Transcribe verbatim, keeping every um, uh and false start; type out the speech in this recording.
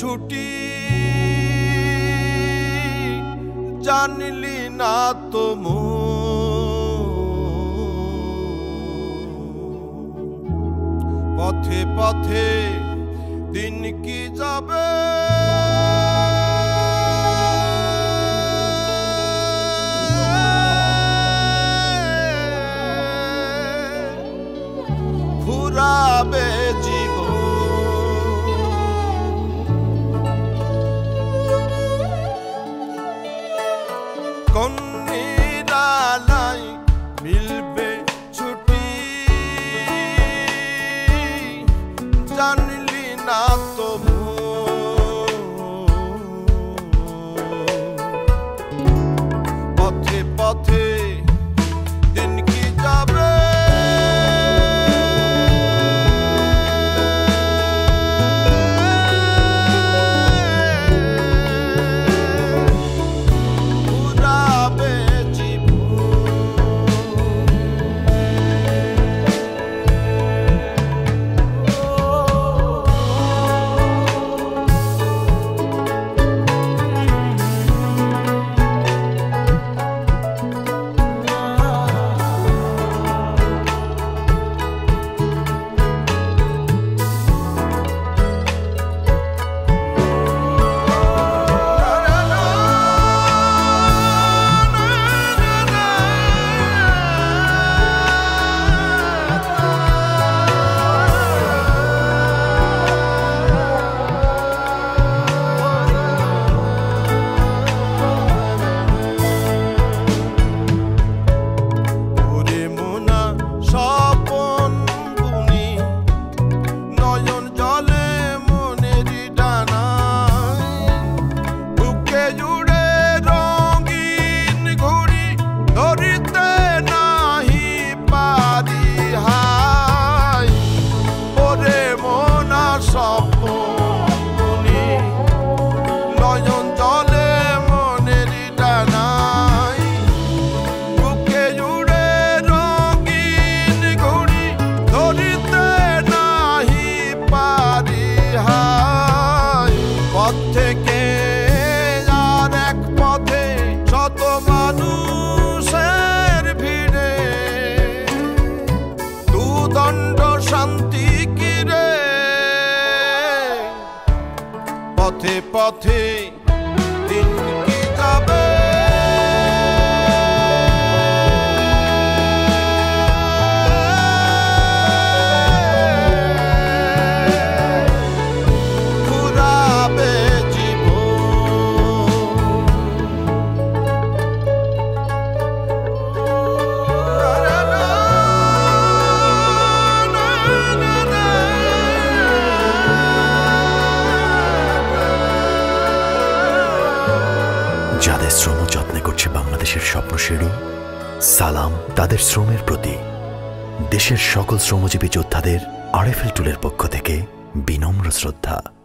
ছুটি জানলি না তো পথে পথে দিন কি যাবে ফুরাবে জীবন কোন নিরালাই মিলবে ছুটি জানলি না তো পথে পথে দিন কি যাবে থেকে আর এক পথে শত মানুষের ভিড়ে দুদণ্ড শান্তি কিরে পথে পথে দিন কি যাবে যাদের শ্রম যত্নে করছে বাংলাদেশের স্বপ্নসিঁড়ি সালাম তাদের শ্রমের প্রতি দেশের সকল শ্রমজীবী যোদ্ধাদের আরএফএল টুলের পক্ষ থেকে বিনম্র শ্রদ্ধা।